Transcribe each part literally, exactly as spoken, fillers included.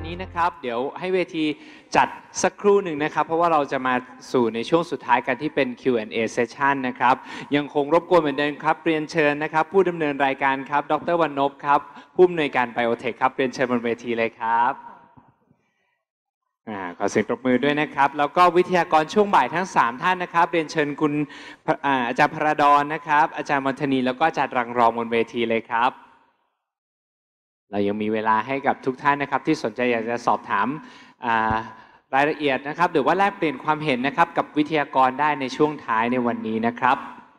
นี้นะครับเดี๋ยวให้เวทีจัดสักครู่หนึ่งนะครับเพราะว่าเราจะมาสู่ในช่วงสุดท้ายกันที่เป็น คิว แอนด์ เอ session นะครับยังคงรบกวนเหมือนเดิมครับเรียนเชิญนะครับผู้ดำเนินรายการครับดร.วรรณพครับผู้อำนวยการ Biotech ครับเรียนเชิญบนเวทีเลยครับขอเสียงปรบมือด้วยนะครับแล้วก็วิทยากรช่วงบ่ายทั้งสามท่านนะครับเรียนเชิญคุณอาจารย์พระดอนนะครับอาจารย์มณฑนีแล้วก็อาจารย์รังรองบนเวทีเลยครับเรายังมีเวลาให้กับทุกท่านนะครับที่สนใจอยากจะสอบถามรายละเอียดนะครับหรือว่าแลกเปลี่ยนความเห็นนะครับกับวิทยากรได้ในช่วงท้ายในวันนี้นะครับ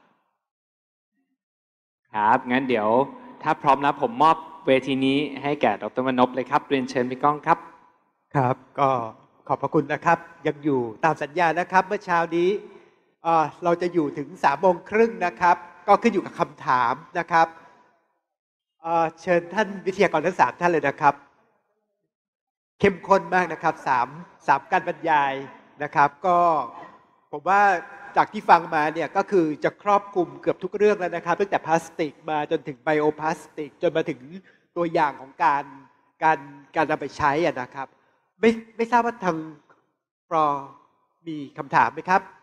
ครับงั้นเดี๋ยวถ้าพร้อมแล้วผมมอบเวทีนี้ให้แก่ดร.วรรณพเลยครับเรียนเชิญพี่ก้องครับครับก็ขอบพระคุณนะครับยังอยู่ตามสัญญานะครับเมื่อเช้านี้เราจะอยู่ถึงสามโมงครึ่งนะครับก็ขึ้นอยู่กับคำถามนะครับเชิญท่านวิทยากรทั้งสามท่านเลยนะครับเข้มข้นมากนะครับสามสามการบรรยายนะครับก็ผมว่าจากที่ฟังมาเนี่ยก็คือจะครอบคลุมเกือบทุกเรื่องแล้วนะครับตั้งแต่พลาสติกมาจนถึงไบโอพลาสติกจนมาถึงตัวอย่างของการการการนำไปใช้อ่ะนะครับไม่ไม่ทราบว่าทางปรมีคำถามไหมครับ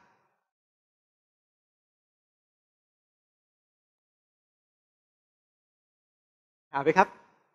ถามไหมครับ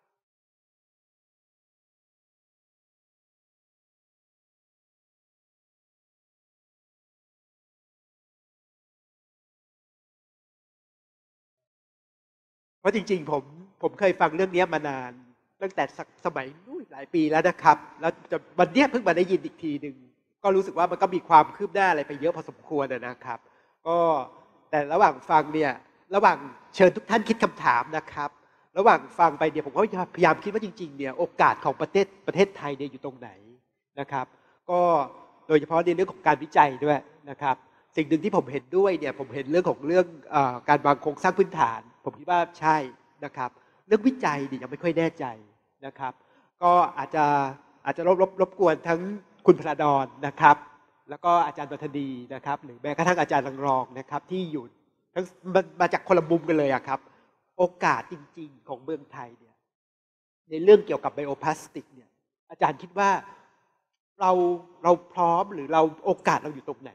เพราะจริงๆผมผมเคยฟังเรื่องนี้มานานตั้งแต่สมัยนู้นหลายปีแล้วนะครับแล้วจะวันนี้เพิ่งมาได้ยินอีกทีหนึ่งก็รู้สึกว่ามันก็มีความคืบหน้าอะไรไปเยอะพอสมควรนะครับก็แต่ระหว่างฟังเนี่ยระหว่างเชิญทุกท่านคิดคำถามนะครับระหว่างฟังไปเนี่ยผมก็พยายามคิดว่าจริงๆเนี่ยโอกาสของประเทศประเทศไทยเนี่ยอยู่ตรงไหนนะครับก็โดยเฉพาะในเรื่องของการวิจัยด้วยนะครับสิ่งหนึ่งที่ผมเห็นด้วยเนี่ยผมเห็นเรื่องของเรื่องการวางโครงสร้างพื้นฐานผมคิดว่าใช่นะครับเรื่องวิจัยเนี่ยยังไม่ค่อยแน่ใจนะครับก็อาจจะอาจจะรบรบรบกวนทั้งคุณพระดอนนะครับแล้วก็อาจารย์บัณฑีนะครับหรือแม้กระทั่งอาจารย์รังรองนะครับที่อยู่ทั้งมาจากคนละมุมกันเลยอะครับโอกาสจริงๆของเมืองไทยเนี่ยในเรื่องเกี่ยวกับไบโอพลาสติกเนี่ยอาจารย์คิดว่าเราเราพร้อมหรือเราโอกาสเราอยู่ตรงไหน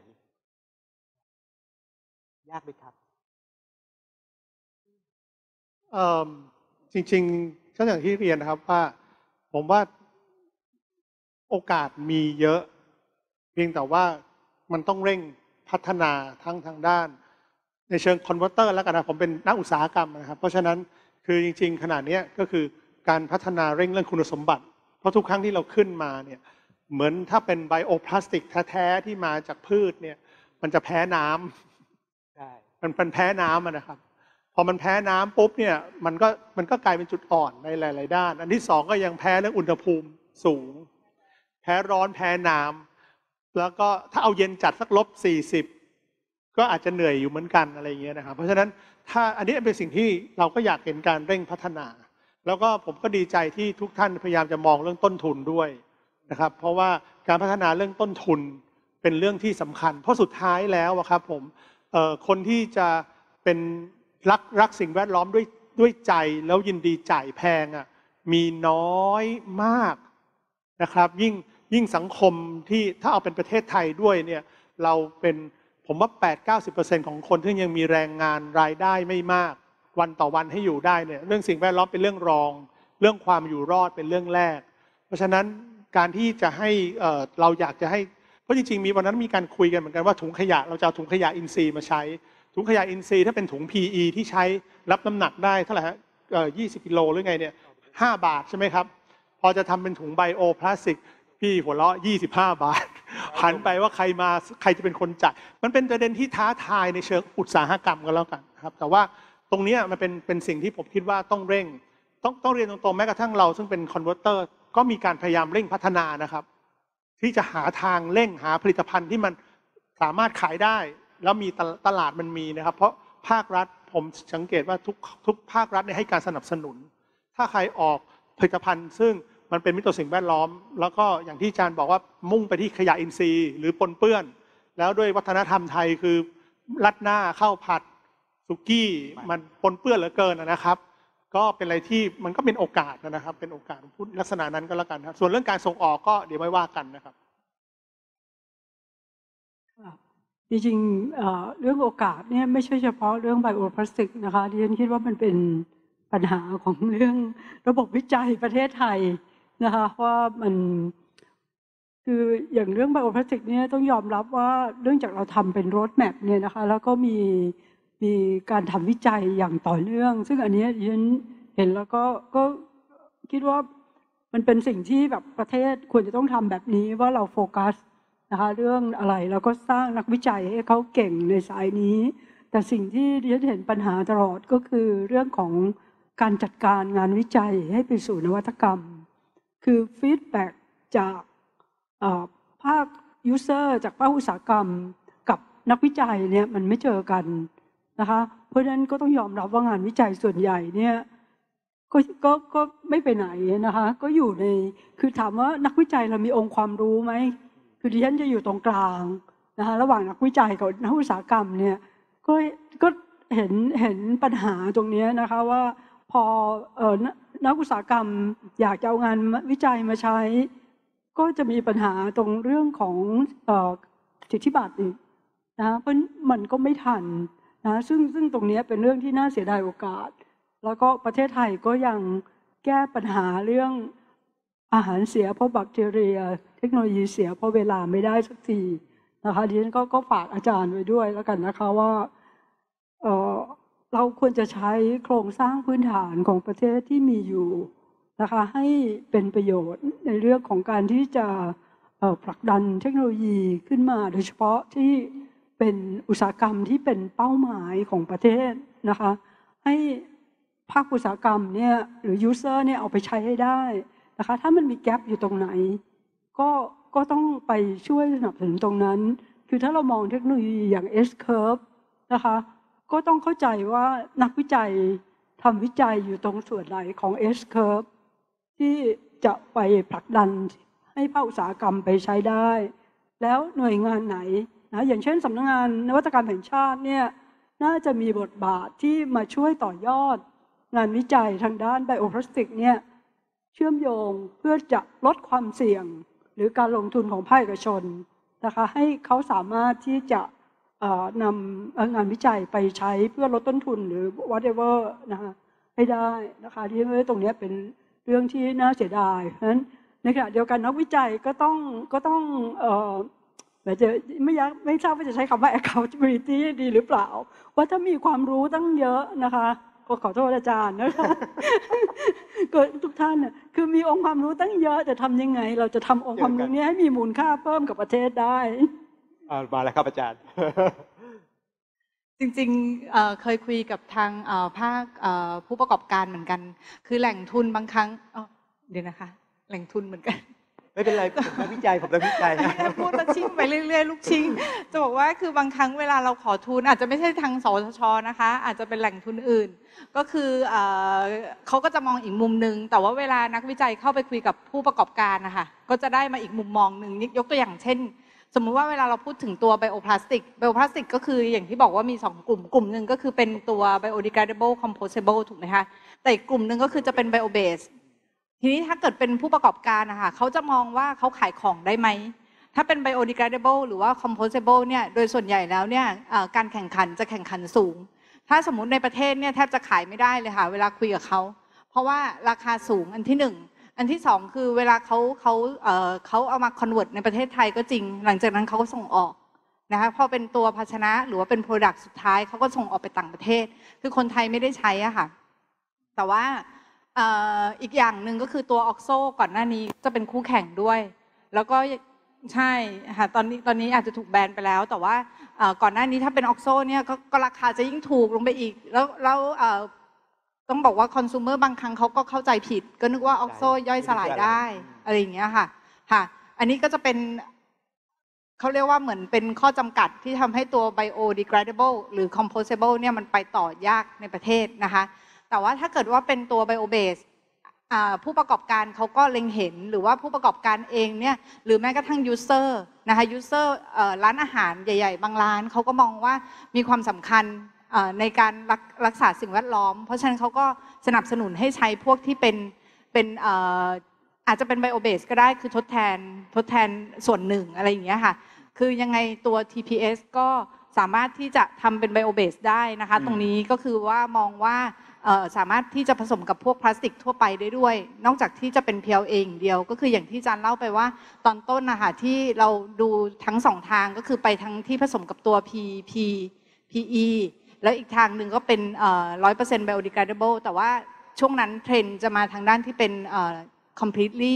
ยากไหมครับจริงๆก็อย่างที่เรียนนะครับว่าผมว่าโอกาสมีเยอะเพียงแต่ว่ามันต้องเร่งพัฒนาทั้งทางด้านในเชิงคอนเวอร์เตอร์แล้วกันนะผมเป็นนักอุตสาหกรรมนะครับเพราะฉะนั้นคือจริงๆขนาดนี้ก็คือการพัฒนาเร่งเรื่องคุณสมบัติเพราะทุกครั้งที่เราขึ้นมาเนี่ยเหมือนถ้าเป็นไบโอพลาสติกแท้ๆที่มาจากพืชเนี่ยมันจะแพ้น้ำใช่มันเป็นแพ้น้ำนะครับพอมันแพ้น้ำปุ๊บเนี่ยมันก็มันก็กลายเป็นจุดอ่อนในหลายๆด้านอันที่สองก็ยังแพ้เรื่องอุณหภูมิสูงแพ้ร้อนแพ้น้ำแล้วก็ถ้าเอาเย็นจัดสักลบสี่สิบก็อาจจะเหนื่อยอยู่เหมือนกันอะไรอย่างเงี้ยนะครับเพราะฉะนั้นถ้าอันนี้เป็นสิ่งที่เราก็อยากเห็นการเร่งพัฒนาแล้วก็ผมก็ดีใจที่ทุกท่านพยายามจะมองเรื่องต้นทุนด้วยนะครับเพราะว่าการพัฒนาเรื่องต้นทุนเป็นเรื่องที่สำคัญเพราะสุดท้ายแล้วครับผมคนที่จะเป็นรักรักสิ่งแวดล้อมด้วยด้วยใจแล้วยินดีจ่ายแพงอ่ะมีน้อยมากนะครับยิ่งยิ่งสังคมที่ถ้าเอาเป็นประเทศไทยด้วยเนี่ยเราเป็นผมว่า แปดถึงเก้าสิบเปอร์เซ็นต์ ของคนที่ยังมีแรงงานรายได้ไม่มากวันต่อวันให้อยู่ได้เนี่ยเรื่องสิ่งแวดล้อมเป็นเรื่องรองเรื่องความอยู่รอดเป็นเรื่องแรกเพราะฉะนั้นการที่จะให้เราอยากจะให้เพราะจริงๆมีวันนั้นมีการคุยกันเหมือนกันว่าถุงขยะเราจะเอาถุงขยะอินทรีย์มาใช้ถุงขยะอินทรีย์ถ้าเป็นถุง พี อี ที่ใช้รับน้ำหนักได้เท่าไหร่ฮะยี่สิบกิโลหรือไงเนี่ยห้าบาทใช่ไหมครับพอจะทำเป็นถุงไบโอพลาสติกพี่หัวเราะยี่สิบห้าบาทหันไปว่าใครมาใครจะเป็นคนจ่ายมันเป็นประเด็นที่ท้าทายในเชิงอุตสาหกรรมกันแล้วกันครับแต่ว่าตรงนี้มันเป็นเป็นสิ่งที่ผมคิดว่าต้องเร่งต้องต้องเรียนตรงๆแม้กระทั่งเราซึ่งเป็นคอนเวอร์เตอร์ก็มีการพยายามเร่งพัฒนานะครับที่จะหาทางเร่งหาผลิตภัณฑ์ที่มันสามารถขายได้แล้วมีตลาดมันมีนะครับเพราะภาครัฐผมสังเกตว่าทุกทุกภาครัฐให้การสนับสนุนถ้าใครออกผลิตภัณฑ์ซึ่งมันเป็นมิตรต่อสิ่งแวดล้อมแล้วก็อย่างที่อาจารย์บอกว่ามุ่งไปที่ขยะอินทรีย์หรือปนเปื้อนแล้วด้วยวัฒนธรรมไทยคือรัดหน้าข้าวผัดสุกี้มันปนเปื้อนเหลือเกินนะครับก็เป็นอะไรที่มันก็เป็นโอกาสนะครับเป็นโอกาสพูดลักษณะนั้นก็แล้วกันครับส่วนเรื่องการส่งออกก็เดี๋ยวไม่ว่ากันนะครับจริงๆเรื่องโอกาสเนี่ยไม่ใช่เฉพาะเรื่องไบโอพลาสติกนะคะดิฉันคิดว่ามันเป็นปัญหาของเรื่องระบบวิจัยประเทศไทยนะคะว่ามันคืออย่างเรื่องไบโอพลาสติกเนี่ยต้องยอมรับว่าเรื่องจากเราทำเป็นโรดแมปเนี่ยนะคะแล้วก็มีมีการทำวิจัยอย่างต่อเนื่องซึ่งอันนี้ดิฉันเห็นแล้วก็ก็คิดว่ามันเป็นสิ่งที่แบบประเทศควรจะต้องทำแบบนี้ว่าเราโฟกัสนะคะเรื่องอะไรแล้วก็สร้างนักวิจัยให้เขาเก่งในสายนี้แต่สิ่งที่ดิฉันเห็นปัญหาตลอดก็คือเรื่องของการจัดการงานวิจัยให้ไปสู่นวัตกรรมคือฟีดแบ็กจากภาคยูเซอร์จากภาคอุตสาหกรรมกับนักวิจัยเนี่ยมันไม่เจอกันนะคะเพราะฉะนั้นก็ต้องยอมรับว่างานวิจัยส่วนใหญ่เนี่ยก็ก็ก็ไม่ไปไหนนะคะก็อยู่ในคือถามว่านักวิจัยเรามีองค์ความรู้ไหมคือดิฉันจะอยู่ตรงกลางนะคะระหว่างนักวิจัยกับนักอุตสาหกรรมเนี่ยก็ก็เห็นเห็นปัญหาตรงนี้นะคะว่าพอเอ่อนักอุตสาหกรรมอยากจะเอางานวิจัยมาใช้ก็จะมีปัญหาตรงเรื่องของเอ่อสิทธิบัตรอีกนะเพราะมันก็ไม่ทันนะซึ่งซึ่งตรงนี้เป็นเรื่องที่น่าเสียดายโอกาสแล้วก็ประเทศไทยก็ยังแก้ปัญหาเรื่องอาหารเสียเพราะแบคทีเรียเทคโนโลยีเสียเพราะเวลาไม่ได้สักทีนะคะดิฉันก็ก็ฝากอาจารย์ไว้ด้วยแล้วกันนะคะว่าเอ่อเราควรจะใช้โครงสร้างพื้นฐานของประเทศที่มีอยู่นะคะให้เป็นประโยชน์ในเรื่องของการที่จะผลักดันเทคโนโลยีขึ้นมาโดยเฉพาะที่เป็นอุตสาหกรรมที่เป็นเป้าหมายของประเทศนะคะให้ภาคอุตสาหกรรมเนี่ยหรือยูเซอร์เนี่ยเอาไปใช้ให้ได้นะคะถ้ามันมีแกลบอยู่ตรงไหนก็ก็ต้องไปช่วยสนับสนุนตรงนั้นคือถ้าเรามองเทคโนโลยีอย่าง S curve นะคะก็ต้องเข้าใจว่านักวิจัยทำวิจัยอยู่ตรงส่วนไหนของ S curve ที่จะไปผลักดันให้ภาคอุตสาหกรรมไปใช้ได้แล้วหน่วยงานไหนนะอย่างเช่นสำนักงานนวัตกรรมแห่งชาติเนี่ยน่าจะมีบทบาทที่มาช่วยต่อยอดงานวิจัยทางด้านไบโอพลาสติกเนี่ยเชื่อมโยงเพื่อจะลดความเสี่ยงหรือการลงทุนของภาคเอกชนนะคะให้เขาสามารถที่จะนำงานวิจัยไปใช้เพื่อลดต้นทุนหรือ whatever นะคะให้ได้นะคะที่ตรงนี้เป็นเรื่องที่น่าเสียดายเพราะฉะนั้นในขณะเดียวกันนักวิจัยก็ต้องก็ต้องเอ่อแบบจะไม่ยักไม่ทราบว่าจะใช้คำว่า accountability ดีหรือเปล่าว่าถ้ามีความรู้ตั้งเยอะนะคะก็ขอโทษอาจารย์นะคะก็ทุกท่านน่ะคือมีองค์ความรู้ตั้งเยอะแต่ทำยังไงเราจะทำองค์ความรู้นี้ให้มีมูลค่าเพิ่มกับประเทศได้มาแล้วครับอาจารย์จริงๆ เ, เคยคุยกับทางภาคผู้ประกอบการเหมือนกันคือแหล่งทุนบางครั้งเดี๋ยวนะคะแหล่งทุนเหมือนกันไม่เป็นไรผมนักวิจัยผมนักวิจัยพูดแล้วชิ่งไปเรื่อยๆลูกชิ่งจะบอกว่าคือบางครั้งเวลาเราขอทุนอาจจะไม่ใช่ทางสทช.นะคะอาจจะเป็นแหล่งทุนอื่นก็คือเขาก็จะมองอีกมุมนึงแต่ว่าเวลานักวิจัยเข้าไปคุยกับผู้ประกอบการนะคะก็จะได้มาอีกมุมมองหนึ่งยกตัวอย่างเช่นสมมุติว่าเวลาเราพูดถึงตัวไบโอพลาสติกไบโอพลาสติกก็คืออย่างที่บอกว่ามีสองกลุ่มกลุ่มหนึ่งก็คือเป็นตัว biodegradable compostable ถูกไหมคะแต่อีกกลุ่มหนึ่งก็คือจะเป็น bio base ทีนี้ถ้าเกิดเป็นผู้ประกอบการนะคะเขาจะมองว่าเขาขายของได้ไหมถ้าเป็น biodegradable หรือว่า compostable เนี่ยโดยส่วนใหญ่แล้วเนี่ยการแข่งขันจะแข่งขันสูงถ้าสมมุติในประเทศเนี่ยแทบจะขายไม่ได้เลยค่ะเวลาคุยกับเขาเพราะว่าราคาสูงอันที่หนึ่งอันที่สองคือเวลาเขาเขาเอ่อเขาเอามาคอนเวิร์ตในประเทศไทยก็จริงหลังจากนั้นเขาก็ส่งออกนะคะพอเป็นตัวภาชนะหรือว่าเป็นโปรดักต์สุดท้ายเขาก็ส่งออกไปต่างประเทศคือคนไทยไม่ได้ใช้อะค่ะแต่ว่าอีกอย่างหนึ่งก็คือตัวออกโซก่อนหน้านี้จะเป็นคู่แข่งด้วยแล้วก็ใช่ค่ะตอนนี้ตอนนี้อาจจะถูกแบนไปแล้วแต่ว่าก่อนหน้านี้ถ้าเป็นออกโซเนี่ยก็ราคาจะยิ่งถูกลงไปอีกแล้วแล้วต้องบอกว่าคอน sumer บางครั้งเขาก็เข้าใจผิดก็นึกว่าออกโซย่อยสลายได้อะไรอย่างเงี้ยค่ะค่ะอันนี้ก็จะเป็นเขาเรียกว่าเหมือนเป็นข้อจำกัดที่ทำให้ตัว biodegradable หรือ compostable เนี่ยมันไปต่อยากในประเทศนะคะแต่ว่าถ้าเกิดว่าเป็นตัว bio base ผู้ประกอบการเขาก็เล็งเห็นหรือว่าผู้ประกอบการเองเนี่ยหรือแม้กระทั่ง user นะคะ user ร้านอาหารใหญ่ๆบางร้านเขาก็มองว่ามีความสำคัญในการรักษาสิ่งแวดล้อมเพราะฉะนั้นเขาก็สนับสนุนให้ใช้พวกที่เป็นเป็นอาจจะเป็นไบโอเบสก็ได้คือทดแทนทดแทนส่วนหนึ่งอะไรอย่างเงี้ยค่ะคือยังไงตัว ที พี เอส ก็สามารถที่จะทำเป็นไบโอเบสได้นะคะตรงนี้ก็คือว่ามองว่าสามารถที่จะผสมกับพวกพลาสติกทั่วไปได้ด้วยนอกจากที่จะเป็นเพียวเองเดียวก็คืออย่างที่อาจารย์เล่าไปว่าตอนต้นนะคะที่เราดูทั้งสองทางก็คือไปทั้งที่ผสมกับตัว P P พี อี แล้วอีกทางหนึ่งก็เป็นร้อยเปอร์เซ็นต์ biodegradable แต่ว่าช่วงนั้นเทรนด์จะมาทางด้านที่เป็น completely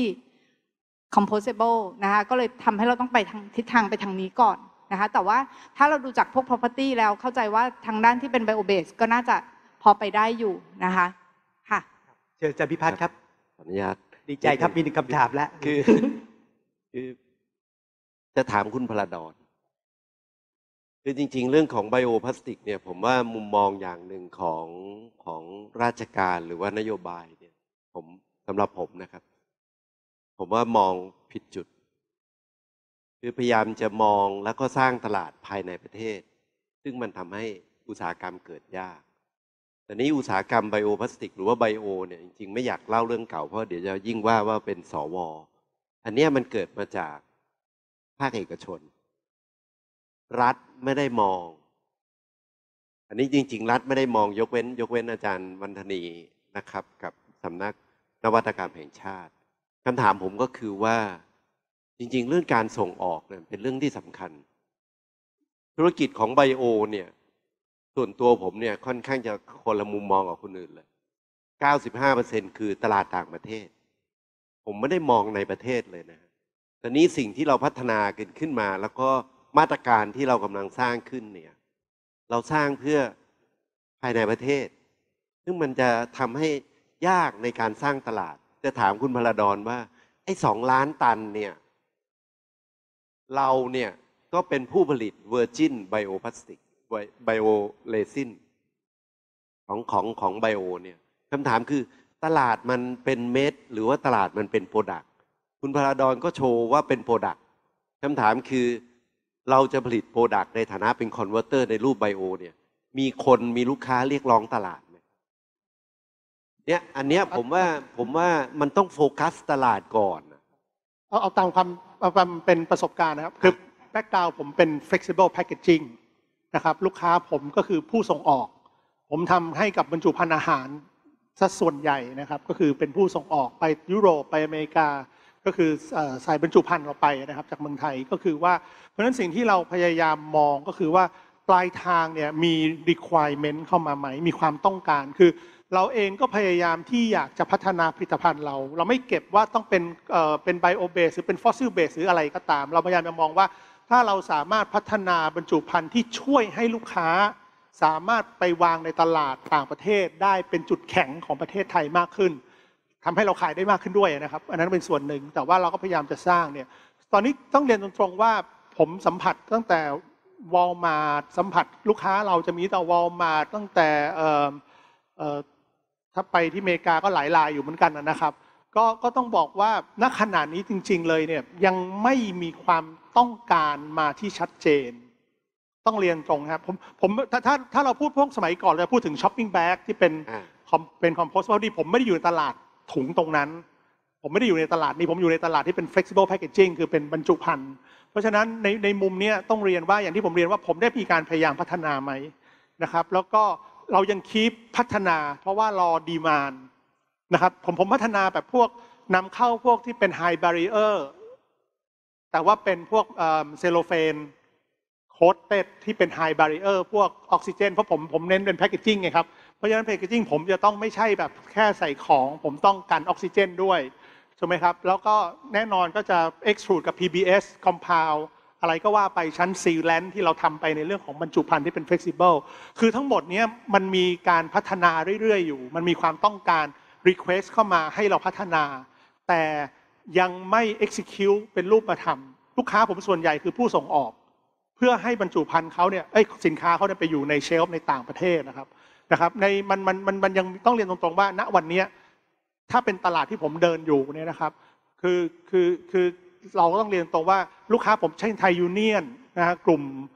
compostable นะคะก็เลยทำให้เราต้องไปทางทิศทางไปทางนี้ก่อนนะคะแต่ว่าถ้าเราดูจากพวก property แล้วเข้าใจว่าทางด้านที่เป็น bio base ก็น่าจะพอไปได้อยู่นะคะค่ะเชิญอาจารย์พิพัฒน์ครับขออนุญาตดีใจครับมีหนึ่งคำถามแล้วคือคือจะถามคุณพลดรคือจริงๆเรื่องของไบโอพลาสติกเนี่ยผมว่ามุมมองอย่างหนึ่งของของราชการหรือว่านโยบายเนี่ยผมสำหรับผมนะครับผมว่ามองผิดจุดคือพยายามจะมองแล้วก็สร้างตลาดภายในประเทศซึ่งมันทำให้อุตสาหกรรมเกิดยากแต่นี้อุตสาหกรรมไบโอพลาสติกหรือว่าไบโอเนี่ยจริงๆไม่อยากเล่าเรื่องเก่าเพราะเดี๋ยวจะยิ่งว่าว่าเป็นสวอันนี้มันเกิดมาจากภาคเอกชนรัฐไม่ได้มองอันนี้จริงๆรัฐไม่ได้มองยกเว้นยกเว้นอาจารย์วรรธนีนะครับกับสำนักนวัตกรรมแห่งชาติคำถามผมก็คือว่าจริงๆเรื่องการส่งออกเนี่ยเป็นเรื่องที่สำคัญธุรกิจของไบโอเนี่ยส่วนตัวผมเนี่ยค่อนข้างจะคนละมุมมองกับคนอื่นเลย เก้าสิบห้าเปอร์เซ็นต์ คือตลาดต่างประเทศผมไม่ได้มองในประเทศเลยนะแต่นี้สิ่งที่เราพัฒนากันขึ้นมาแล้วก็มาตรการที่เรากำลังสร้างขึ้นเนี่ยเราสร้างเพื่อภายในประเทศซึ่งมันจะทำให้ยากในการสร้างตลาดจะถามคุณพลดรว่าไอ้สองล้านตันเนี่ยเราเนี่ยก็เป็นผู้ผลิตเวอร์จินไบโอพลาสติกไบโอเรซินของของของไบโอเนี่ยคำถามคือตลาดมันเป็นเม็ดหรือว่าตลาดมันเป็นโปรดักต์คุณพลดรก็โชว์ว่าเป็นโปรดักต์คำถามคือเราจะผลิตโปรดักต์ในฐานะเป็นคอนเวอร์เตอร์ในรูปไบโอเนี่ยมีคนมีลูกค้าเรียกร้องตลาดไหมเนี่ยอันเนี้ยผมว่าผมว่ามันต้องโฟกัสตลาดก่อนเอาเอาตามความความเป็นประสบการณ์นะครับคือแบ็กกราวด์ผมเป็น flexible packaging นะครับลูกค้าผมก็คือผู้ส่งออกผมทำให้กับบรรจุภัณฑ์อาหารสัดส่วนใหญ่นะครับก็คือเป็นผู้ส่งออกไปยุโรปไปอเมริกาก็คือใส่บรรจุภัณฑ์เราไปนะครับจากเมืองไทยก็คือว่าเพราะฉะนั้นสิ่งที่เราพยายามมองก็คือว่าปลายทางเนี่ยมี requirement เข้ามาไหมมีความต้องการคือเราเองก็พยายามที่อยากจะพัฒนาผลิตภัณฑ์เราเราไม่เก็บว่าต้องเป็นเอ่อเป็นไบโอเบสหรือเป็นฟอสซิลเบสหรืออะไรก็ตามเราพยายามจะมองว่าถ้าเราสามารถพัฒนาบรรจุภัณฑ์ที่ช่วยให้ลูกค้าสามารถไปวางในตลาดต่างประเทศได้เป็นจุดแข็งของประเทศไทยมากขึ้นทำให้เราขายได้มากขึ้นด้วยนะครับอันนั้นเป็นส่วนหนึ่งแต่ว่าเราก็พยายามจะสร้างเนี่ยตอนนี้ต้องเรียนตรงๆว่าผมสัมผัสตั้งแต่วอลมาร์ทสัมผัสลูกค้าเราจะมีแต่วอลมาร์ทตั้งแต่เอ่อเอ่อถ้าไปที่อเมริกาก็หลายรายอยู่เหมือนกันนะครับก็ก็ต้องบอกว่าณขณะนี้จริงๆเลยเนี่ยยังไม่มีความต้องการมาที่ชัดเจนต้องเรียนตรงครับผมผมถ้าถ้าถ้าเราพูดพวกสมัยก่อนเราพูดถึงช้อปปิ้งแบ็กที่เป็นเป็นคอมโพสต์พอดีผมไม่ได้อยู่ในตลาดถุงตรงนั้นผมไม่ได้อยู่ในตลาดนี้ผมอยู่ในตลาดที่เป็น flexible packaging คือเป็นบรรจุภัณฑ์เพราะฉะนั้นในในมุมนี้ต้องเรียนว่าอย่างที่ผมเรียนว่าผมได้มีการพยายามพัฒนาไหมนะครับแล้วก็เรายังคีปพัฒนาเพราะว่ารอดีมานด์นะครับผมผมพัฒนาแบบพวกนำเข้าพวกที่เป็น high barrier แต่ว่าเป็นพวกเซโลเฟนโค้ดเต็ดที่เป็น high barrier พวกออกซิเจนเพราะผมผมเน้นเป็น packaging ไงครับเพราะฉะนั้น packaging ผมจะต้องไม่ใช่แบบแค่ใส่ของผมต้องกันออกซิเจนด้วยใช่ไหมครับแล้วก็แน่นอนก็จะ extrude กับ พี บี เอส compound อะไรก็ว่าไปชั้น sealant ที่เราทำไปในเรื่องของบรรจุภัณฑ์ที่เป็น flexible คือทั้งหมดนี้มันมีการพัฒนาเรื่อยๆอยู่มันมีความต้องการ request เข้ามาให้เราพัฒนาแต่ยังไม่ execute เป็นรูปธรรมลูกค้าผมส่วนใหญ่คือผู้ส่งออกเพื่อให้บรรจุภัณฑ์เขาเนี่ยเอ้ยสินค้าเขาเนี่ยไปอยู่ในเชลฟ์ในต่างประเทศนะครับนะครับในมันมันมันมันยังต้องเรียนตรงๆว่าณวันนี้ถ้าเป็นตลาดที่ผมเดินอยู่เนี่ยนะครับคือคือคือเราก็ต้องเรียนตรงว่าลูกค้าผมเช่นไทยยูเนียนนะฮะกลุ่ม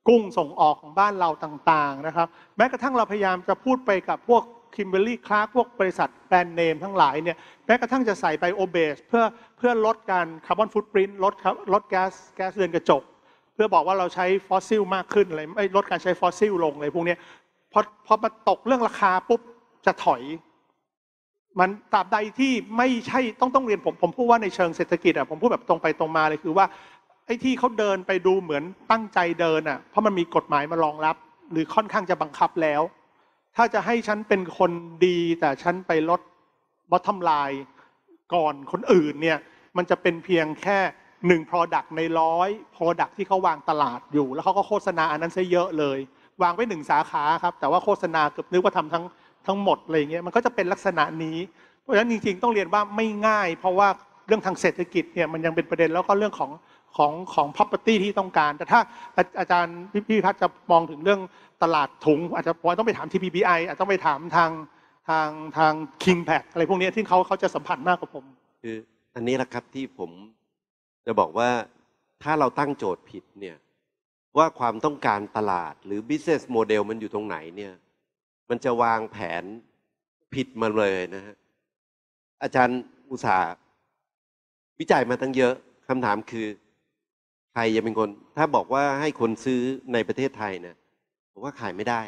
กุ้งส่งออกของบ้านเราต่างๆนะครับแม้กระทั่งเราพยายามจะพูดไปกับพวกคิมเบอร์รี่คลาร์กพวกบริษัทแบรนด์เนมทั้งหลายเนี่ยแม้กระทั่งจะใส่ไบโอเบสเพื่อเพื่อลดการคาร์บอนฟุตปรินท์ลดลดแก๊สแก๊สเรือนกระจกเพื่อบอกว่าเราใช้ฟอสซิลมากขึ้นอะไรไม่ลดการใช้ฟอสซิลลงเลยพวกนี้พอพอมาตกเรื่องราคาปุ๊บจะถอยมันตราบใดที่ไม่ใช่ต้องต้องเรียนผมผมพูดว่าในเชิงเศรษฐกิจอ่ะผมพูดแบบตรงไปตรงมาเลยคือว่าไอ้ที่เขาเดินไปดูเหมือนตั้งใจเดินอ่ะเพราะมันมีกฎหมายมารองรับหรือค่อนข้างจะบังคับแล้วถ้าจะให้ฉันเป็นคนดีแต่ฉันไปลด bottom line ก่อนคนอื่นเนี่ยมันจะเป็นเพียงแค่หนึ่ง product ในร้อย product ที่เขาวางตลาดอยู่แล้วเขาก็โฆษณาอันนั้นซะเยอะเลยวางไว้หนึ่งสาขาครับแต่ว่าโฆษณาเกือบนึกว่าทำทั้งทั้งหมดอะไรเงี้ยมันก็จะเป็นลักษณะนี้เพราะฉะนั้นจริงๆต้องเรียนว่าไม่ง่ายเพราะว่าเรื่องทางเศรษฐกิจเนี่ยมันยังเป็นประเด็นแล้วก็เรื่องของของของ property ที่ต้องการแต่ถ้าอาจารย์พี่พิพัฒน์จะมองถึงเรื่องตลาดถุงอาจจะต้องไปถาม ที พี บี ไอ อาจจะต้องไปถามทางทางทาง Kingpack อะไรพวกนี้ที่เขาเขาจะสัมผัสมากกว่าผมคืออันนี้แหละครับที่ผมจะบอกว่าถ้าเราตั้งโจทย์ผิดเนี่ยว่าความต้องการตลาดหรือ business model มันอยู่ตรงไหนเนี่ยมันจะวางแผนผิดมาเลยนะฮะอาจารย์อุตสาห์วิจัยมาตั้งเยอะคำถามคือใครจะเป็นคนถ้าบอกว่าให้คนซื้อในประเทศไทยเนี่ยผมว่าขายไม่ได้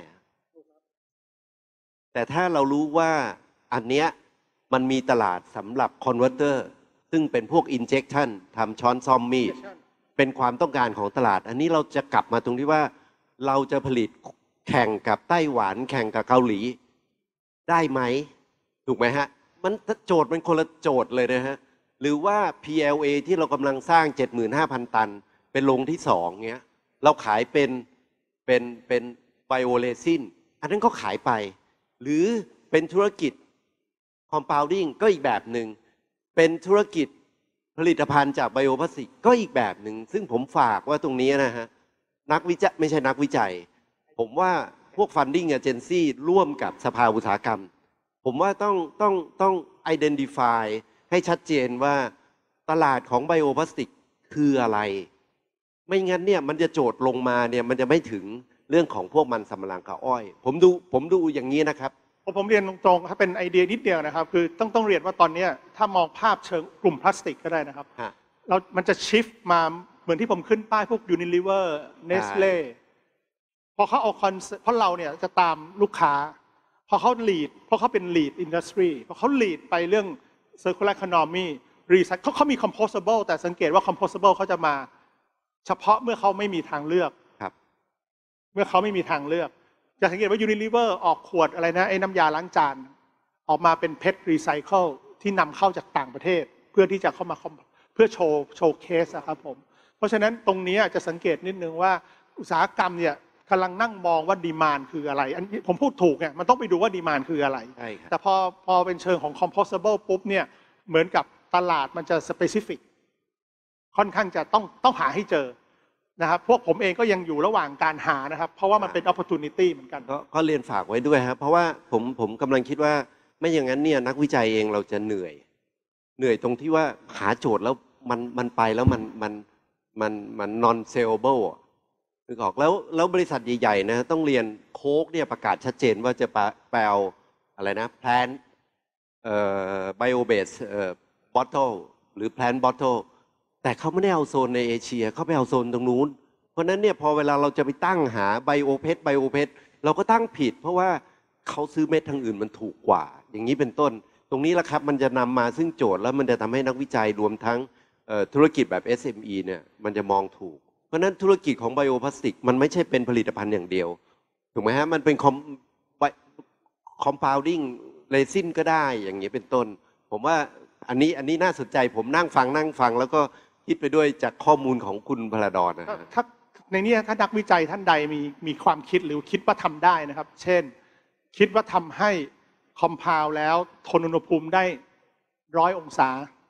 แต่ถ้าเรารู้ว่าอันเนี้ยมันมีตลาดสำหรับคอนเวอร์เตอร์ซึ่งเป็นพวก injection ทำช้อนซ่อมมีดเป็นความต้องการของตลาดอันนี้เราจะกลับมาตรงที่ว่าเราจะผลิตแข่งกับไต้หวันแข่งกับเกาหลีได้ไหมถูกไหมฮะมันโจทย์มันคนละโจทย์เลยนะฮะหรือว่า พี แอล เอ ที่เรากำลังสร้าง เจ็ดหมื่นห้าพัน ตันเป็นโรงที่สองเงี้ยเราขายเป็นเป็นเป็นไบโอเรซินอันนั้นก็ขายไปหรือเป็นธุรกิจ compounding ก็อีกแบบหนึ่งเป็นธุรกิจผลิตภัณฑ์จากไบโอพลาสติกก็อีกแบบหนึ่งซึ่งผมฝากว่าตรงนี้นะฮะนักวิจัยไม่ใช่นักวิจัยผมว่าพวก funding agency ร่วมกับสภาอุตสาหกรรมผมว่าต้องต้องต้อง identify ให้ชัดเจนว่าตลาดของไบโอพลาสติกคืออะไรไม่งั้นเนี่ยมันจะโจทย์ลงมาเนี่ยมันจะไม่ถึงเรื่องของพวกมันสำปะหลังกับอ้อยผมดูผมดูอย่างนี้นะครับผมเรียนตรงๆถ้าเป็นไอเดียนิดเดียวนะครับคือต้องต้องเรียนว่าตอนนี้ถ้ามองภาพเชิงกลุ่มพลาสติกก็ได้นะครับเรามันจะชิฟมาเหมือนที่ผมขึ้นป้ายพวก Unilever Nestle พอเขาเอาคอนเพราะเราเนี่ยจะตามลูกค้าพอเขา lead เพราะเขาเป็น lead industry พอเขา lead ไปเรื่อง circular economy recycle เขาเขามี compostable แต่สังเกตว่า compostable เขาจะมาเฉพาะเมื่อเขาไม่มีทางเลือกเมื่อเขาไม่มีทางเลือกจะสังเกตว่า Unilever ออกขวดอะไรนะไอ้น้ำยาล้างจานออกมาเป็นเพชรรีไซเคิลที่นำเข้าจากต่างประเทศเพื่อที่จะเข้ามาเพื่อโชว์โชว์เคสนะครับผมเพราะฉะนั้นตรงนี้จะสังเกตนิดนึงว่าอุตสาหกรรมเนี่ยกำลังนั่งมองว่าดีมานด์คืออะไรอันผมพูดถูกเนี่ยมันต้องไปดูว่าดีมานด์คืออะไรแต่พอพอเป็นเชิงของ compostable ปุ๊บเนี่ยเหมือนกับตลาดมันจะ specific ค่อนข้างจะต้องต้องหาให้เจอนะครับพวกผมเองก็ยังอยู่ระหว่างการหานะครับเพราะว่ามันเป็น opportunity เหมือนกันก็เรียนฝากไว้ด้วยครับเพราะว่าผมผมกำลังคิดว่าไม่อย่างนั้นเนี่ยนักวิจัยเองเราจะเหนื่อยเหนื่อยตรงที่ว่าหาโจทย์แล้วมันมันไปแล้วมันมันมันมัน non sellable นึกออกแล้วแล้วบริษัทใหญ่ๆนะต้องเรียนโค้กเนี่ยประกาศชัดเจนว่าจะแปลอะไรนะ plant เอ่อ bio base เอ่อ bottle หรือ plant bottleแต่เขาไม่ได้เอาโซนในเอเชียเขาไปเอาโซนตรงนู้นเพราะนั้นเนี่ยพอเวลาเราจะไปตั้งหาไบโอเพชไบโอเพชเราก็ตั้งผิดเพราะว่าเขาซื้อเม็ดทางอื่นมันถูกกว่าอย่างนี้เป็นต้นตรงนี้แหละครับมันจะนำมาซึ่งโจทย์แล้วมันจะทำให้นักวิจัยรวมทั้งธุรกิจแบบ เอส เอ็ม อี เนี่ยมันจะมองถูกเพราะนั้นธุรกิจของไบโอพลาสติกมันไม่ใช่เป็นผลิตภัณฑ์อย่างเดียวถูกไหมฮะมันเป็นคอมคอมพาวดิ้งเรซินก็ได้อย่างนี้เป็นต้นผมว่าอันนี้อันนี้น่าสนใจผมนั่งฟังนั่งฟังแล้วก็คิดไปด้วยจากข้อมูลของคุณพลดรนะถ้าในนี้ถ้านักวิจัยท่านใดมีมีความคิดหรือคิดว่าทำได้นะครับเช่นคิดว่าทำให้คอมพาวแล้วทนอุณหภูมิได้ร้อยองศา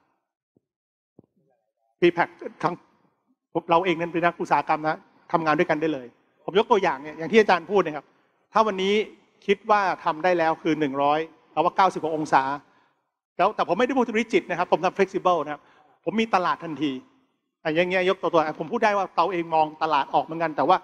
พีแพคทั้งเราเองนั้นเป็นนักอุตสาหกรรมนะทำงานด้วยกันได้เลยผมยกตัวอย่างเนี่ยอย่างที่อาจารย์พูดนะครับถ้าวันนี้คิดว่าทำได้แล้วคือหนึ่งร้อยเอาว่าเก้าสิบกว่าองศาแล้วแต่ผมไม่ได้พูดถึงริจิตนะครับผมทำ flexible นะครับผมมีตลาดทันทีอย่างเงี้ยยกตัวตัวผมพูดได้ว่าเราเองมองตลาดออกเหมือนกันแต่ว่า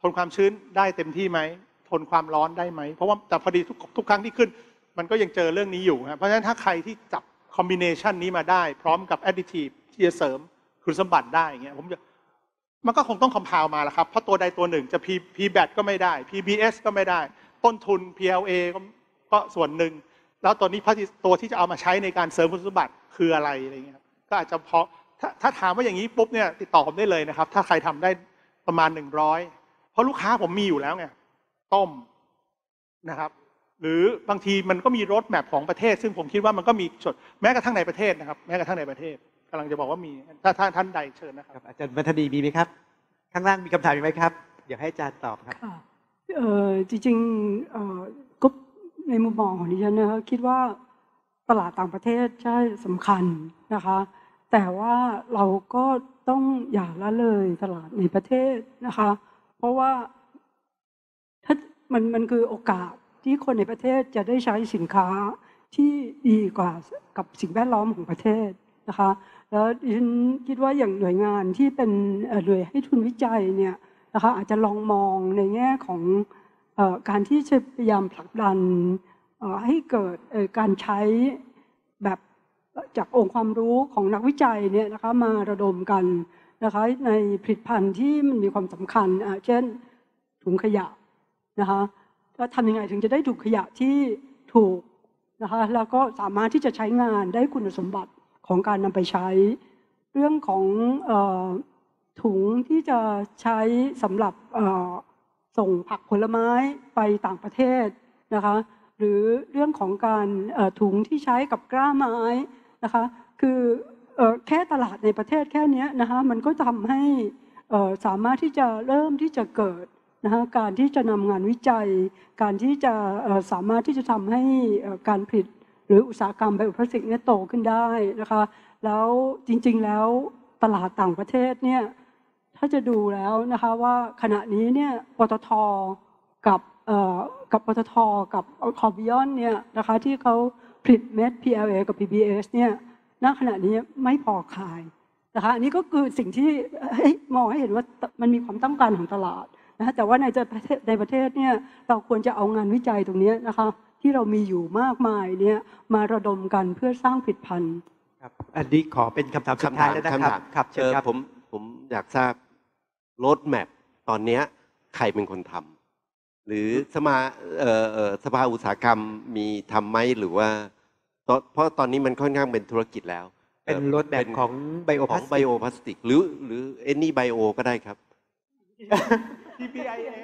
ทนความชื้นได้เต็มที่ไหมทนความร้อนได้ไหมเพราะว่าแต่พอดีทุกทุกครั้งที่ขึ้นมันก็ยังเจอเรื่องนี้อยู่ครับเพราะฉะนั้นถ้าใครที่จับคอมบิเนชันนี้มาได้พร้อมกับแอดดิทีฟที่จะเสริมคุณสมบัติได้อย่างเงี้ยผมจะมันก็คงต้องคอมพาวมาแล้วครับเพราะตัวใดตัวหนึ่งจะ P P-แบต ก็ไม่ได้ พี บี เอส ก็ไม่ได้ต้นทุน พี แอล เอ ก็ก็ส่วนหนึ่งแล้วตัวนี้ตัวที่จะเอามาใช้ในการเสริมคุณสมบัติคืออะไรอะไรเงี้ยก็อาจจะพอถ้าถ้าถามว่าอย่างนี้ปุ๊บเนี่ยติดต่อผมได้เลยนะครับถ้าใครทำได้ประมาณหนึ่งร้อยเพราะลูกค้าผมมีอยู่แล้วไงต้มนะครับหรือบางทีมันก็มีรถแมพของประเทศซึ่งผมคิดว่ามันก็มีส่วนแม้กระทั่งในประเทศนะครับแม้กระทั่งในประเทศกำลังจะบอกว่ามีถ้าท่านท่านใดเชิญนะครับอาจารย์วัฒนีมีไหมครับข้างล่างมีคำถามอีกไหมครับอยากให้อาจารย์ตอบครับค่ะเออจริงๆเออก็ในมุมมองของดิฉันนะคะคิดว่าตลาดต่างประเทศใช่สำคัญนะคะแต่ว่าเราก็ต้องอย่าละเลยตลาดในประเทศนะคะเพราะว่าถ้ามันมันคือโอกาสที่คนในประเทศจะได้ใช้สินค้าที่ดีกว่ากับสิ่งแวดล้อมของประเทศนะคะแล้วดิฉันคิดว่าอย่างหน่วยงานที่เป็นหน่วยให้ทุนวิจัยเนี่ยนะคะอาจจะลองมองในแง่ของเอ่อการที่จะพยายามผลักดันเอ่อให้เกิดเอ่อการใช้แบบจากองค์ความรู้ของนักวิจัยเนี่ยนะคะมาระดมกันนะคะในผลิตภัณฑ์ที่มันมีความสำคัญเช่นถุงขยะนะคะว่าทำยังไงถึงจะได้ถุงขยะที่ถูกนะคะแล้วก็สามารถที่จะใช้งานได้คุณสมบัติของการนำไปใช้เรื่องของเอ่อถุงที่จะใช้สำหรับเอ่อส่งผักผลไม้ไปต่างประเทศนะคะหรือเรื่องของการเอ่อถุงที่ใช้กับกล้าไม้นะคะคือเอ่อแค่ตลาดในประเทศแค่นี้นะคะมันก็ทำให้เอ่อสามารถที่จะเริ่มที่จะเกิดนะคะการที่จะนำงานวิจัยการที่จะเอ่อสามารถที่จะทำให้เอ่อการผลิตหรืออุตสาหกรรมไบโอพลาสติกเนี่ยโตขึ้นได้นะคะแล้วจริงๆแล้วตลาดต่างประเทศเนี่ยถ้าจะดูแล้วนะคะว่าขณะนี้เนี่ยปตท.กับเอ่อกับปตท.กับคอร์บิออนเนี่ยนะคะที่เขาผลิตเม็ด พี แอล เอ กับ พี บี เอส เนี่ยณขณะนี้ไม่พอขายนะคะอันนี้ก็คือสิ่งที่มองให้เห็นว่ามันมีความต้องการของตลาดนะแต่ว่าในประเทศในประเทศเนี่ยเราควรจะเอางานวิจัยตรงนี้นะคะที่เรามีอยู่มากมายเนี่ยมาระดมกันเพื่อสร้างผลิตภัณฑ์ครับอันนี้ขอเป็นคำถามสุดท้ายแล้วนะครับครับเชิญครับผมผมอยากทราบโรดแมพตอนนี้ใครเป็นคนทำหรือสมาเอ่อเอ่อสภาอุตสาหกรรมมีทำไหมหรือว่าเพราะตอนนี้มันค่อนข้างเป็นธุรกิจแล้วเป็นโรดแมพของไบโอพลาสติกไบโอพลาสติกหรือหรือเอ็นนี่ไบโอก็ได้ครับที พี ไอ เอ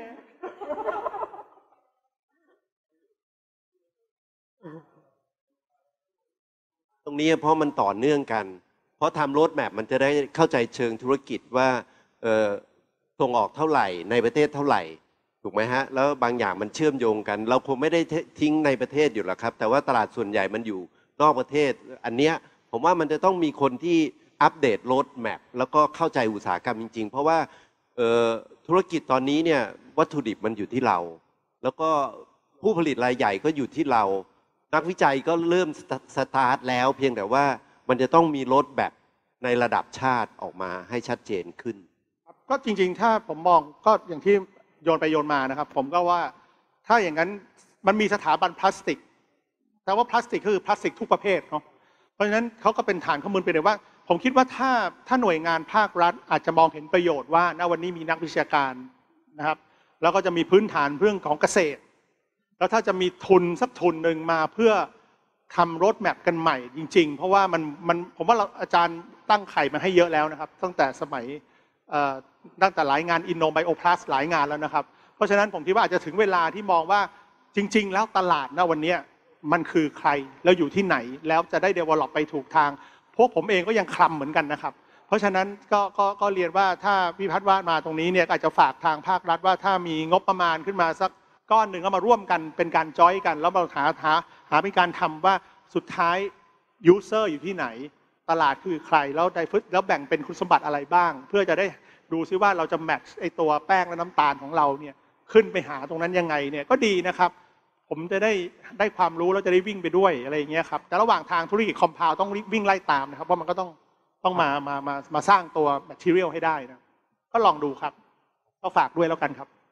ตรงนี้เพราะมันต่อเนื่องกันเพราะทำโรดแมพมันจะได้เข้าใจเชิงธุรกิจว่าเอ่อส่งออกเท่าไหร่ในประเทศเท่าไหร่ถูกไหมฮะแล้วบางอย่างมันเชื่อมโยงกันเราคงไม่ได้ทิ้งในประเทศอยู่แล้วครับแต่ว่าตลาดส่วนใหญ่มันอยู่นอกประเทศอันเนี้ยผมว่ามันจะต้องมีคนที่อัปเดตโรดแมพแล้วก็เข้าใจอุตสาหกรรมจริงๆเพราะว่าเอ่อธุรกิจตอนนี้เนี่ยวัตถุดิบมันอยู่ที่เราแล้วก็ผู้ผลิตรายใหญ่ก็อยู่ที่เรานักวิจัยก็เริ่มสตาร์ทแล้วเพียงแต่ว่ามันจะต้องมีโรดแมพในระดับชาติออกมาให้ชัดเจนขึ้นก็จริงๆถ้าผมมองก็อย่างที่โยนไปโยนมานะครับผมก็ว่าถ้าอย่างนั้นมันมีสถาบันพลาสติกแต่ว่าพลาสติกคือพลาสติกทุกประเภทเนาะเพราะฉะนั้นเขาก็เป็นฐานข้อมูลไปเลยว่าผมคิดว่าถ้าถ้าหน่วยงานภาครัฐอาจจะมองเห็นประโยชน์ว่าณวันนี้มีนักวิชาการนะครับแล้วก็จะมีพื้นฐานเรื่องของเกษตรแล้วถ้าจะมีทุนสักทุนหนึ่งมาเพื่อทำโรดแมพกันใหม่จริงๆเพราะว่ามันมันผมว่าอาจารย์ตั้งไข่มาให้เยอะแล้วนะครับตั้งแต่สมัยตั้งแต่หลายงานอินโนไบโอพลัสหลายงานแล้วนะครับเพราะฉะนั้นผมคิดว่าอาจจะถึงเวลาที่มองว่าจริงๆแล้วตลาดณวันนี้มันคือใครแล้วอยู่ที่ไหนแล้วจะได้ develop ไปถูกทางพวกผมเองก็ยังคลำเหมือนกันนะครับเพราะฉะนั้นก็ก็ก็เรียนว่าถ้าพี่พัฒน์ว่ามาตรงนี้เนี่ยอาจจะฝากทางภาครัฐว่าถ้ามีงบประมาณขึ้นมาสักก้อนหนึ่งก็มาร่วมกันเป็นการจอยกันแล้วมาหาหาหาเป็นการทำว่าสุดท้ายยูเซอร์อยู่ที่ไหนตลาดคือใครแล้วไดฟแล้วแบ่งเป็นคุณสมบัติอะไรบ้างเพื่อจะได้ดูซิว่าเราจะแมทช์ไอตัวแป้งและน้ำตาลของเราเนี่ยขึ้นไปหาตรงนั้นยังไงเนี่ยก็ดีนะครับผมจะได้ได้ความรู้แล้วจะได้วิ่งไปด้วยอะไรอย่างเงี้ยครับแต่ระหว่างทางธุรกิจคอมเพลต้องวิ่งไล่ตามนะครับเพราะมันก็ต้องต้องมามามามาสร้างตัวแมททีเรียลให้ได้นะก็ลองดูครับก็ฝากด้วยแล้วกันครับ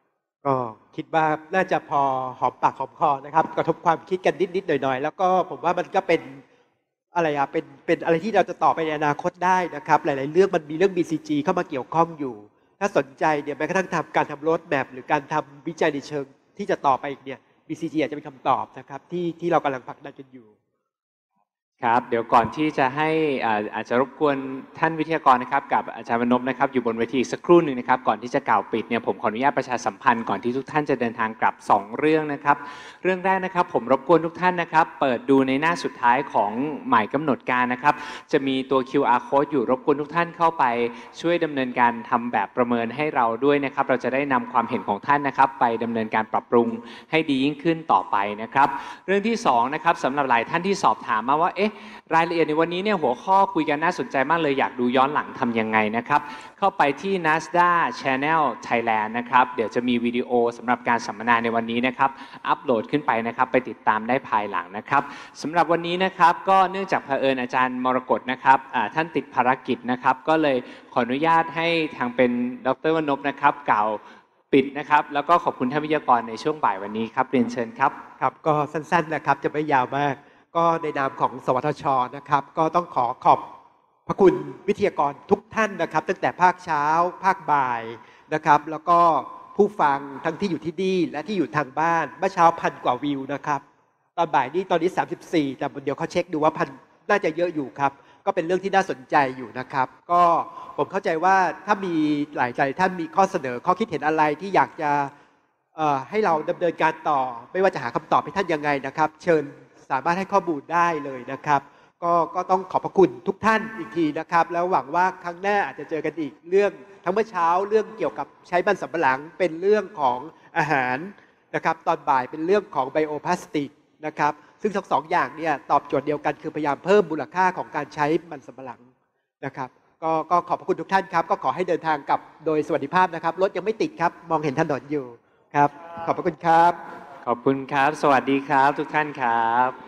ก็คิดว่าน่าจะพอหอมปากหอมคอนะครับกระทบความคิดกันนิดๆหน่อยๆแล้วก็ผมว่ามันก็เป็นอะไรอะเป็นเป็นอะไรที่เราจะต่อไปในอนาคตได้นะครับหลายๆเรื่องมันมีเรื่อง บี ซี จี เข้ามาเกี่ยวข้องอยู่ถ้าสนใจเนี่ยแม้กระทั่งทำการทำโรดแมพหรือการทำวิจัยในเชิงที่จะต่อไปอีกเนี่ย บี ซี จี อาจจะเป็นคำตอบนะครับที่ที่เรากำลังผลักดันกันอยู่ครับเดี๋ยวก่อนที่จะให้อ่าอาจจะรบกวนท่านวิทยากรนะครับกับอาจารย์วรรณพนะครับอยู่บนเวทีอีกสักครู่หนึ่งนะครับก่อนที่จะกล่าวปิดเนี่ยผมขออนุญาตประชาสัมพันธ์ก่อนที่ทุกท่านจะเดินทางกลับสองเรื่องนะครับเรื่องแรกนะครับผมรบกวนทุกท่านนะครับเปิดดูในหน้าสุดท้ายของหมายกำหนดการนะครับจะมีตัว คิว อาร์ Code อยู่รบกวนทุกท่านเข้าไปช่วยดำเนินการทำแบบประเมินให้เราด้วยนะครับเราจะได้นำความเห็นของท่านนะครับไปดำเนินการปรับปรุงให้ดียิ่งขึ้นต่อไปนะครับเรื่องที่สองนะครับสำหรับหลายท่านที่สอบถามมาว่าเอ๊ะรายละเอียดในวันนี้เนี่ยหัวข้อคุยกันน่าสนใจมากเลยอยากดูย้อนหลังทำยังไงนะครับเข้าไปที่ Nasdaq Channel Thailand นะครับเดี๋ยวจะมีวิดีโอสำหรับการสัมมนาในวันนี้นะครับอัปโหลดขึ้นไปนะครับไปติดตามได้ภายหลังนะครับสำหรับวันนี้นะครับก็เนื่องจากเผอิญอาจารย์มรกตนะครับท่านติดภารกิจนะครับก็เลยขออนุญาตให้ทางเป็นดร.วรรณพนะครับกล่าวปิดนะครับแล้วก็ขอบคุณท่านวิทยากรในช่วงบ่ายวันนี้ครับเรียนเชิญครับครับก็สั้นๆนะครับจะไม่ยาวมากก็ในนามของสวทช.นะครับก็ต้องขอขอบพระคุณวิทยากรทุกท่านนะครับตั้งแต่ภาคเช้าภาคบ่ายนะครับแล้วก็ผู้ฟังทั้งที่อยู่ที่นี่และที่อยู่ทางบ้านเมื่อเช้าพันกว่าวิวนะครับตอนบ่ายนี้ตอนนี้สามสิบสี่แต่เดี๋ยวเขาเช็คดูว่าพันน่าจะเยอะอยู่ครับก็เป็นเรื่องที่น่าสนใจอยู่นะครับก็ผมเข้าใจว่าถ้ามีหลายใจท่านมีข้อเสนอข้อคิดเห็นอะไรที่อยากจะให้เราดำเนินการต่อไม่ว่าจะหาคำตอบให้ท่านยังไงนะครับเชิญสามารถให้ข้อมูลได้เลยนะครับก็ก็ต้องขอบพระคุณทุกท่านอีกทีนะครับแล้วหวังว่าครั้งหน้าอาจจะเจอกันอีกเรื่องทั้งเมื่อเช้าเรื่องเกี่ยวกับใช้มันสำปะหลังเป็นเรื่องของอาหารนะครับตอนบ่ายเป็นเรื่องของไบโอพลาสติกนะครับซึ่งทั้งสองอย่างเนี่ยตอบโจทย์เดียวกันคือพยายามเพิ่มมูลค่าของการใช้มันสำปะหลังนะครับก็ก็ขอบพระคุณทุกท่านครับก็ขอให้เดินทางกลับโดยสวัสดิภาพนะครับรถยังไม่ติดครับมองเห็นถนนอยู่ครับขอบพระคุณครับขอบคุณครับสวัสดีครับทุกท่านครับ